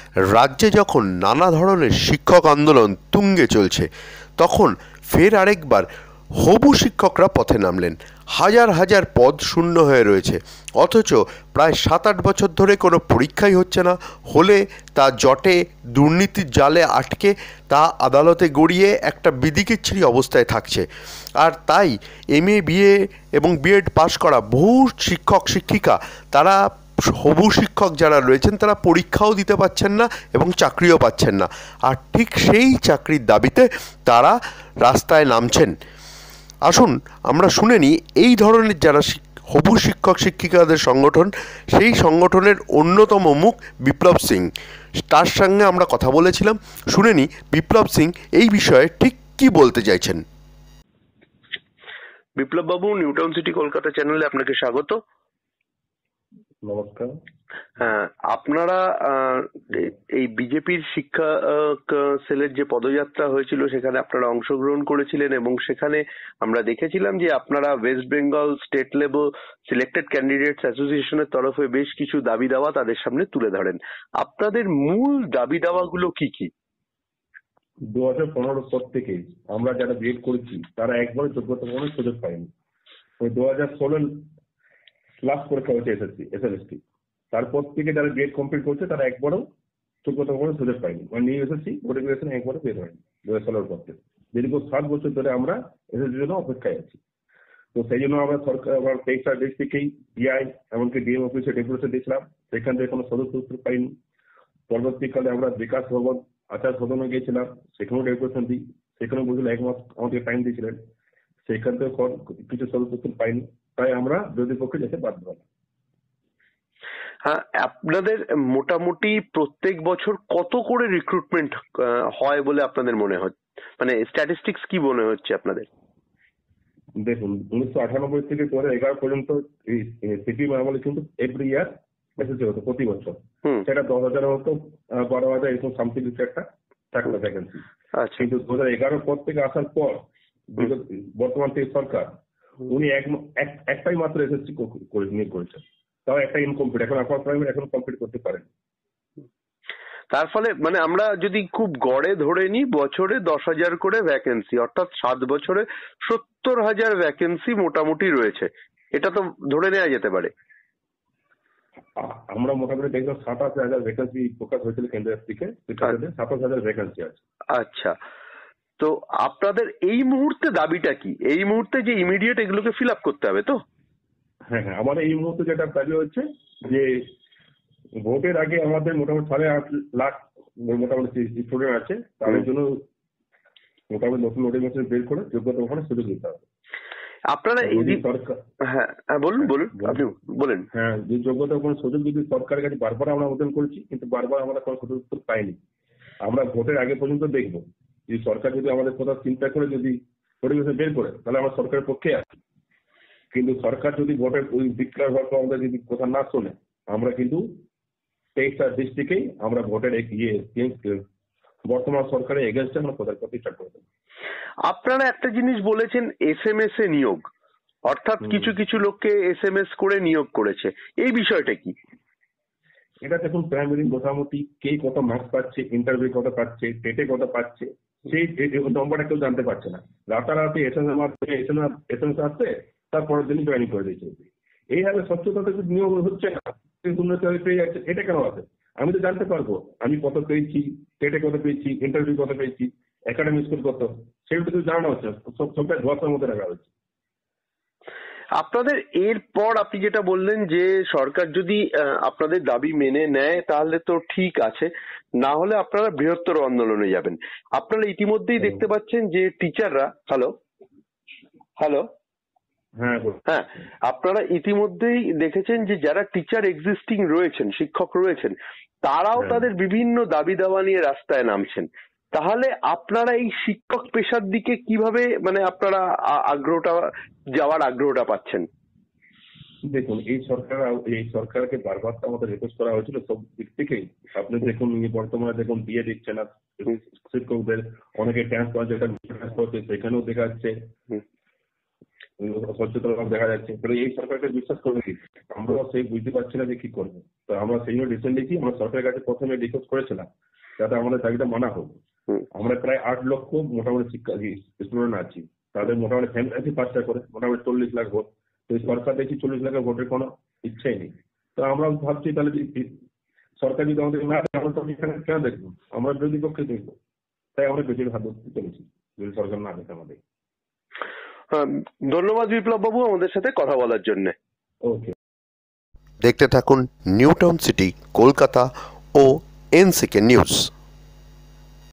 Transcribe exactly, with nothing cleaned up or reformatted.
রাজ্যে যখন নানা ধরনের শিক্ষক আন্দোলন তুঙ্গে চলছে, তখন ফের আরেকবার হবু শিক্ষকরা পথে নামলেন। হাজার হাজার পদ শূন্য হয়ে রয়েছে, অথচ প্রায় সাত আট বছর ধরে কোনো পরীক্ষাই হচ্ছে না। হলে তা জটে দুর্নীতির জালে আটকে তা আদালতে গড়িয়ে একটা বিদিকিচ্ছিরি অবস্থায় থাকছে। আর তাই এম এ বিএ এবং বিএড পাশ করা বহু শিক্ষক শিক্ষিকা, তারা হবু শিক্ষক যারা রয়েছেন, তারা পরীক্ষাও দিতে পারছেন না এবং চাকরিও পাচ্ছেন না। আর ঠিক সেই চাকরির দাবিতে তারা রাস্তায় নামছেন। আসুন আমরা শুনে নিই এই ধরনের যারা হবু শিক্ষক শিক্ষিকাদের সংগঠন, সেই সংগঠনের অন্যতম মুখ বিপ্লব সিং, তার সঙ্গে আমরা কথা বলেছিলাম। শুনে নিই বিপ্লব সিং এই বিষয়ে ঠিক কি বলতে চাইছেন। বিপ্লব বাবু, নিউটাউন সিটি কলকাতা চ্যানেলে আপনাকে স্বাগত। নমস্কার। হ্যাঁ, আপনারা এই বিজেপির শিক্ষা সেলের যে পদযাত্রা হয়েছিল সেখানে আপনারা অংশগ্রহণ করেছিলেন এবং সেখানে আমরা দেখেছিলাম যে আপনারা West Bengal state level selected candidates অ্যাসোসিয়েশনের তরফে বেশ কিছু দাবি দাওয়া তাদের সামনে তুলে ধরেন। আপনাদের মূল দাবি দাওয়াগুলো কি কি? দু হাজার পনেরো পর থেকে আমরা যারা বিএড করেছি তারা একবারও যোগ্যতা প্রমাণের সুযোগ পাইনি। ওই দু হাজার ষোলো লাস্ট পরীক্ষা হয়েছে এসএসসি এসএলএসটি, তারপর থেকে যারা বিএড কমপ্লিট করছে তারা একবারও যোগ্যতা প্রমাণের সুযোগ পাইনি। মানে নিউ এসএসসি নোটিফিকেশন একবারও বের হয়নি দু হাজার ষোলোর পর থেকে। দীর্ঘ সাত বছর ধরে আমরা এসএসসির জন্য অপেক্ষায় আছি। তো সেই জন্য আমরা সরকার আবার তেইশটা ডিস্ট্রিক্টেই ডিআই এমনকি ডিএম অফিসে ডেপুটেশন দিয়েছিলাম, সেখান থেকে কোনো সদস্য উত্তর পাইনি। পরবর্তীকালে আমরা বিকাশ ভবন আচার সদনে গিয়েছিলাম, সেখানেও ডেপুটেশন দিই, সেখানেও বলছিল এক মাস আমাদের টাইম দিয়েছিলেন, সেখান থেকে কিছু সদস্য উত্তর পাইনি। তাই আমরা বিরোধী পক্ষে যেতে বাধ্য হলাম। হ্যাঁ, আপনাদের মোটামুটি প্রত্যেক বছর কত করে রিক্রুটমেন্ট হয় বলে আপনাদের মনে হচ্ছে, মানে স্ট্যাটিস্টিক্স কি মনে হচ্ছে আপনাদের? দেখুন, উনিশশো আটানব্বই থেকে দু হাজার এগারো পর্যন্ত সিপিএম আমলে কিন্তু এভরি ইয়ার এসএসসি হতো প্রতি বছর। সেটা দশ হাজার হতো, বারো হাজার এরকম সামথিং কিছু একটা থাকলো ভ্যাকেন্সি। কিন্তু দু হাজার এগারো পর থেকে আসার পর বর্তমান থেকে সরকার উনি একটাই মাত্র এসএসসি নিয়োগ করেছেন, তাও একটা ইনকমপ্লিট, এখন আপার প্রাইমারি এখন কমপ্লিট করতে পারেন। তার ফলে মানে আমরা যদি খুব গড়ে ধরে নিই, বছরে দশ হাজার করে ভ্যাকেন্সি, অর্থাৎ সাত বছরে সত্তর হাজার ভ্যাকেন্সি মোটামুটি রয়েছে, এটা তো ধরে নেওয়া যেতে পারে। আমরা মোটামুটি দেখলাম সাতাশ হাজার ভ্যাকেন্সি প্রকাশ হয়েছিল কেন্দ্রের থেকে, সাতাশ হাজার ভ্যাকেন্সি আছে। আচ্ছা, তো আপনাদের এই মুহূর্তে দাবিটা কি? এই মুহূর্তে যে ইমিডিয়েট এগুলোকে ফিল আপ করতে হবে তো? হ্যাঁ হ্যাঁ, আমাদের এই মুহূর্তে যেটা দাবি হচ্ছে যে ভোটের আগে আমাদের মোটামুটি সাড়ে আট লাখ মোটামুটি স্টুডেন্ট আছে, তাদের জন্য মোটামুটি নতুন নোটিফিকেশন বের করে যোগ্যতা ওখানে সুযোগ দিতে হবে। আপনারা হ্যাঁ বলুন বলুন আপনি বলেন। হ্যাঁ, যে যোগ্যতা ওখানে সুযোগ যদি সরকারের কাছে বারবার আমরা আবেদন করেছি, কিন্তু বারবার আমরা কোনো সুযোগ উত্তর পাইনি। আমরা ভোটের আগে পর্যন্ত দেখবো যে সরকার যদি আমাদের কথা চিন্তা করে যদি নোটিফিকেশন বের করে, তাহলে আমরা সরকারের পক্ষে আছি। কিন্তু সরকার যদি ভোটের ওই ডিক্লেয়ার হওয়ার পর আমাদের যদি কথা না শোনে, আমরা কিন্তু তেইশটা ডিস্ট্রিক্টেই আমরা ভোটের ইয়ে বর্তমান সরকারের এগেনস্টে আমরা প্রচার করতে স্টার্ট করে দেবো। আপনারা একটা জিনিস বলেছেন, এস এম এস এ নিয়োগ, অর্থাৎ কিছু কিছু লোককে এস এম এস করে নিয়োগ করেছে, এই বিষয়টা কি? এটা দেখুন, প্রাইমারি মোটামুটি কে কত মার্কস পাচ্ছে, ইন্টারভিউ কত পাচ্ছে, টেটে কত পাচ্ছে, সেই নম্বরটা কেউ জানতে পারছে না। রাতারাতি এস এম এস এস আসছে, তারপরের দিনই জয়েনিং করে দিয়েছে। এইভাবে স্বচ্ছতা নিয়োগ হচ্ছে না, উন্নতি পেয়ে যাচ্ছে, এটা কেন আছে? আমি তো জানতে পারবো আমি কত পেয়েছি, টেটে কত পেয়েছি, ইন্টারভিউ কত পেয়েছি, একাডেমিক স্কোর কত, সেগুলো তো জানানো হচ্ছে, সবটা ধোয়াশার মধ্যে রাখা হচ্ছে। আপনাদের এরপর আপনি যেটা বললেন যে সরকার যদি আপনাদের দাবি মেনে নেয় তাহলে তো ঠিক আছে, না হলে আপনারা বৃহত্তর আন্দোলনে যাবেন। আপনারা ইতিমধ্যেই দেখতে পাচ্ছেন যে টিচাররা হ্যালো হ্যালো হ্যাঁ হ্যাঁ আপনারা ইতিমধ্যেই দেখেছেন যে যারা টিচার এক্সিস্টিং রয়েছেন, শিক্ষক রয়েছেন, তারাও তাদের বিভিন্ন দাবি দাওয়া নিয়ে রাস্তায় নামছেন। তাহলে আপনারা এই শিক্ষক পেশার দিকে কিভাবে মানে আপনারা আগ্রহটা যাওয়ার আগ্রহটা পাচ্ছেন? দেখুন, এই সরকার এই সরকারকে বারবার আমাদের রিকোয়েস্ট করা হয়েছিল সব দিক থেকেই। আপনি দেখুন বর্তমানে দেখুন বিয়ে দিচ্ছে না শিক্ষকদের, অনেকে ট্রান্সফার যেটা সেখানেও দেখা যাচ্ছে। সচেতনতা দেখা যাচ্ছে, তাহলে এই সরকারকে বিশ্বাস করবে কি? আমরাও সেই বুঝতে পারছি না যে কি করবো। তো আমরা সেই জন্য রিসেন্টলি কি আমরা সরকারের কাছে প্রথমে রিকোয়েস্ট করেছিলাম যাতে আমাদের দাবিটা মানা হোক। আমরা প্রায় আট লক্ষ মোটামুটি শিক্ষা স্টুডেন্ট আছি, তাদের মোটামুটি ফ্যামিলি আছে পাঁচটা করে, মোটামুটি চল্লিশ লাখ ভোট। তো এই সরকার দেখছি চল্লিশ লাখের ভোটের কোনো ইচ্ছাই নেই। তো আমরা ভাবছি তাহলে সরকার যদি আমাদের না দেয়, আমরা তো এখানে কেন দেখবো, আমরা বিরোধী পক্ষে দেখবো। তাই আমরা বিজেপি হাত ধরতে চলেছি যদি সরকার না দেখে আমাদের। ধন্যবাদ বিপ্লব বাবু আমাদের সাথে কথা বলার জন্য। ওকে, দেখতে থাকুন নিউ টাউন সিটি কলকাতা ও এনসিকে নিউজ।